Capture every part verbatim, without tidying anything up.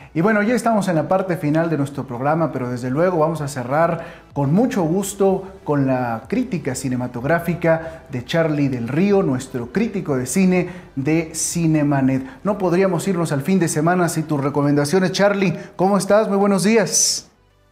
Y bueno, ya estamos en la parte final de nuestro programa, pero desde luego vamos a cerrar con mucho gusto con la crítica cinematográfica de Charlie del Río, nuestro crítico de cine de Cinemanet. No podríamos irnos al fin de semana sin tus recomendaciones. Charlie, ¿cómo estás? Muy buenos días.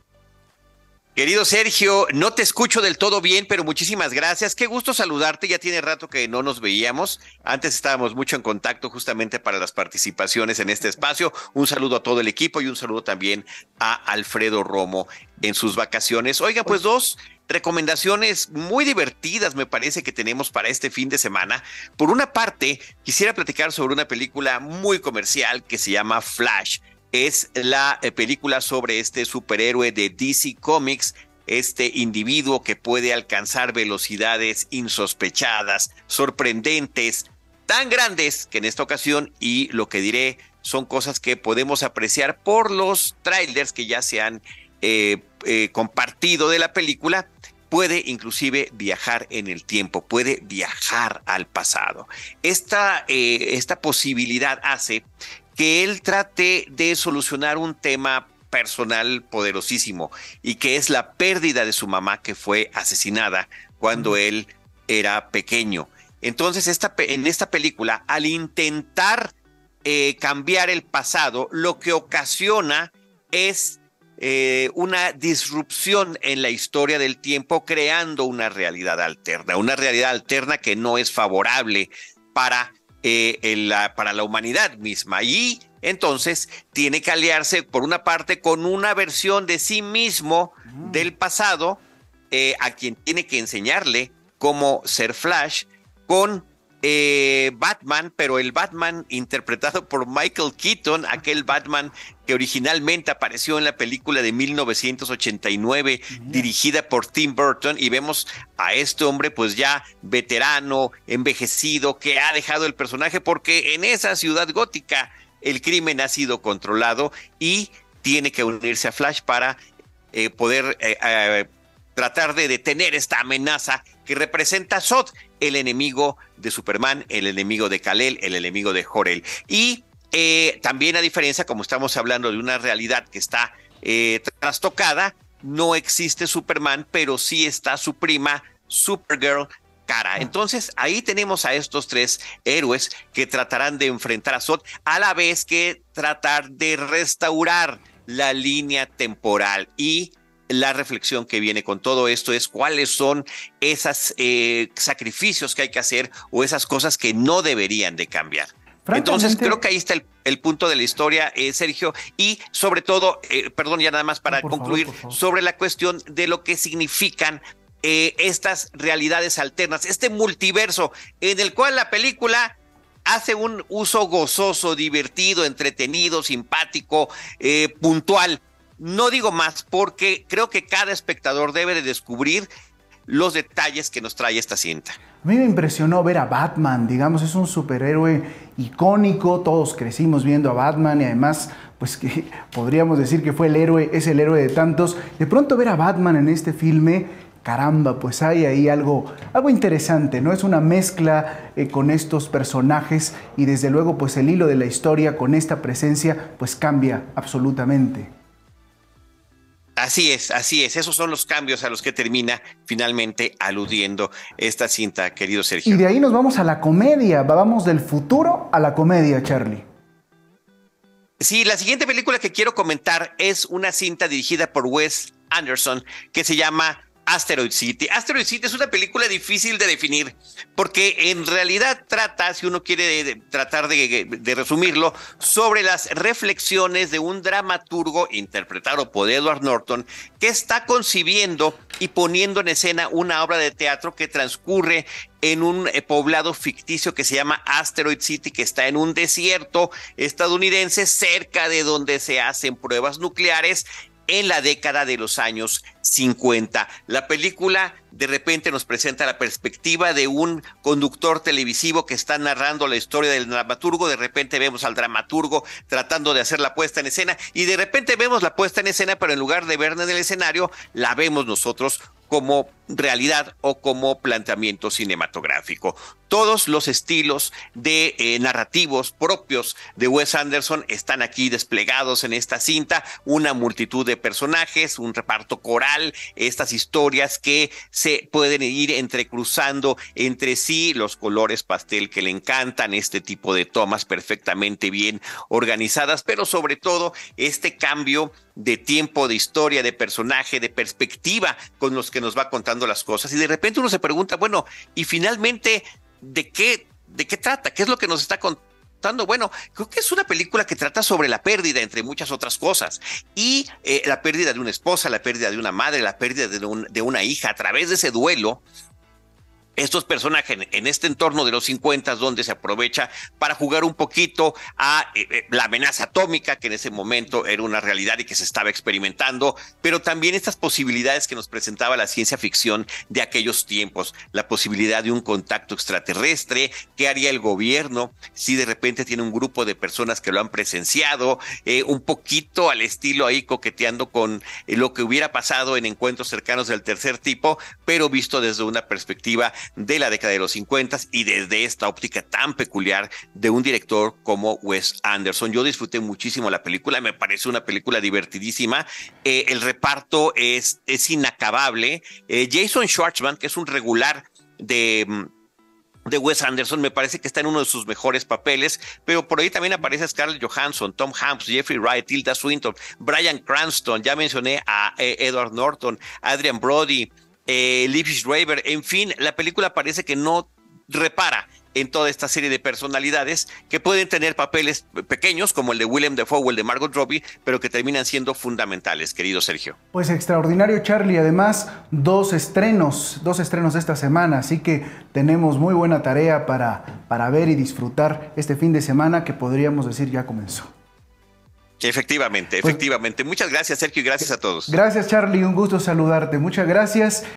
Querido Sergio, no te escucho del todo bien, pero muchísimas gracias. Qué gusto saludarte. Ya tiene rato que no nos veíamos. Antes estábamos mucho en contacto justamente para las participaciones en este espacio. Un saludo a todo el equipo y un saludo también a Alfredo Romo en sus vacaciones. Oiga, pues dos recomendaciones muy divertidas me parece que tenemos para este fin de semana. Por una parte, quisiera platicar sobre una película muy comercial que se llama Flash. Es la eh, película sobre este superhéroe de D C Comics, este individuo que puede alcanzar velocidades insospechadas, sorprendentes, tan grandes que en esta ocasión, y lo que diré, son cosas que podemos apreciar por los trailers que ya se han eh, eh, compartido de la película. Puede inclusive viajar en el tiempo, puede viajar al pasado. Esta, eh, esta posibilidad hace que él trate de solucionar un tema personal poderosísimo, y que es la pérdida de su mamá, que fue asesinada cuando uh-huh. él era pequeño. Entonces, esta, en esta película, al intentar eh, cambiar el pasado, lo que ocasiona es eh, una disrupción en la historia del tiempo, creando una realidad alterna, una realidad alterna que no es favorable para Eh, en la, para la humanidad misma, y entonces tiene que aliarse por una parte con una versión de sí mismo mm. del pasado, eh, a quien tiene que enseñarle cómo ser Flash, con eh, Batman, pero el Batman interpretado por Michael Keaton, aquel Batman que originalmente apareció en la película de mil novecientos ochenta y nueve, mm. dirigida por Tim Burton, y vemos a este hombre pues ya veterano, envejecido, que ha dejado el personaje porque en esa ciudad gótica el crimen ha sido controlado, y tiene que unirse a Flash para eh, poder eh, eh, tratar de detener esta amenaza que representa Zod, el enemigo de Superman, el enemigo de Kal-El, el enemigo de Jor-El. Y eh, también, a diferencia, como estamos hablando de una realidad que está eh, trastocada, no existe Superman, pero sí está su prima Supergirl, Kara. Entonces, ahí tenemos a estos tres héroes que tratarán de enfrentar a Zod, a la vez que tratar de restaurar la línea temporal. Y la reflexión que viene con todo esto es cuáles son esos eh, sacrificios que hay que hacer, o esas cosas que no deberían de cambiar. Entonces, creo que ahí está el, el punto de la historia, eh, Sergio, y sobre todo, eh, perdón, ya nada más para no, concluir, favor, favor. sobre la cuestión de lo que significan eh, estas realidades alternas, este multiverso en el cual la película hace un uso gozoso, divertido, entretenido, simpático, eh, puntual. No digo más, porque creo que cada espectador debe de descubrir los detalles que nos trae esta cinta. A mí me impresionó ver a Batman, digamos, es un superhéroe icónico, todos crecimos viendo a Batman, y además, pues que podríamos decir que fue el héroe, es el héroe de tantos. De pronto ver a Batman en este filme, caramba, pues hay ahí algo, algo interesante, ¿no? Es una mezcla eh, con estos personajes, y desde luego, pues el hilo de la historia con esta presencia, pues cambia absolutamente. Así es, así es. Esos son los cambios a los que termina finalmente aludiendo esta cinta, querido Sergio. Y de ahí nos vamos a la comedia. Vamos del futuro a la comedia, Charlie. Sí, la siguiente película que quiero comentar es una cinta dirigida por Wes Anderson que se llama Asteroid City. Asteroid City es una película difícil de definir, porque en realidad trata, si uno quiere de, de, tratar de, de resumirlo, sobre las reflexiones de un dramaturgo interpretado por Edward Norton, que está concibiendo y poniendo en escena una obra de teatro que transcurre en un eh, poblado ficticio que se llama Asteroid City, que está en un desierto estadounidense cerca de donde se hacen pruebas nucleares en la década de los años cincuenta. La película de repente nos presenta la perspectiva de un conductor televisivo que está narrando la historia del dramaturgo. De repente vemos al dramaturgo tratando de hacer la puesta en escena, y de repente vemos la puesta en escena, pero en lugar de verla en el escenario, la vemos nosotros como realidad o como planteamiento cinematográfico. Todos los estilos de eh, narrativos propios de Wes Anderson están aquí desplegados en esta cinta, una multitud de personajes, un reparto coral, estas historias que se pueden ir entrecruzando entre sí, los colores pastel que le encantan, este tipo de tomas perfectamente bien organizadas, pero sobre todo este cambio de tiempo, de historia, de personaje, de perspectiva con los que nos va contando las cosas. Y de repente uno se pregunta, bueno, y finalmente, ¿de qué, de qué trata? ¿Qué es lo que nos está contando? Bueno, creo que es una película que trata sobre la pérdida, entre muchas otras cosas. Y eh, la pérdida de una esposa, la pérdida de una madre, la pérdida de, un, de una hija. A través de ese duelo, estos personajes en este entorno de los cincuenta, donde se aprovecha para jugar un poquito a eh, la amenaza atómica, que en ese momento era una realidad y que se estaba experimentando, pero también estas posibilidades que nos presentaba la ciencia ficción de aquellos tiempos, la posibilidad de un contacto extraterrestre, qué haría el gobierno si de repente tiene un grupo de personas que lo han presenciado, eh, un poquito al estilo ahí coqueteando con eh, lo que hubiera pasado en encuentros cercanos del tercer tipo, pero visto desde una perspectiva de la década de los cincuenta y desde esta óptica tan peculiar de un director como Wes Anderson. Yo disfruté muchísimo la película, me parece una película divertidísima, eh, el reparto es, es inacabable. eh, Jason Schwartzman, que es un regular de... de Wes Anderson, me parece que está en uno de sus mejores papeles, pero por ahí también aparece Scarlett Johansson, Tom Hanks, Jeffrey Wright, Tilda Swinton, Bryan Cranston, ya mencioné a eh, Edward Norton, Adrian Brody, eh, Liv Schreiber, en fin, la película parece que no repara en toda esta serie de personalidades que pueden tener papeles pequeños como el de Willem Dafoe o el de Margot Robbie, pero que terminan siendo fundamentales, querido Sergio. Pues extraordinario, Charlie. Además, dos estrenos, dos estrenos esta semana, así que tenemos muy buena tarea para, para ver y disfrutar este fin de semana que podríamos decir ya comenzó. Efectivamente, efectivamente. Pues, muchas gracias, Sergio, y gracias a todos. Gracias, Charlie. Un gusto saludarte. Muchas gracias.